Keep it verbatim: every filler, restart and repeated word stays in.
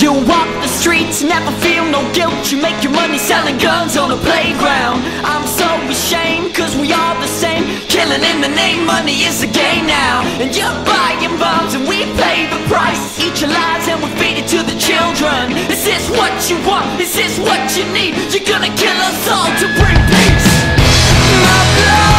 You walk the streets, never feel no guilt. You make your money selling guns on the playground. I'm so ashamed, cause we all the same. Killing in the name, money is the game now. And you're buying bombs and we pay the price. Eat your lives and we feed it to the children. Is this what you want? Is this what you need? You're gonna kill us all to bring peace. My blood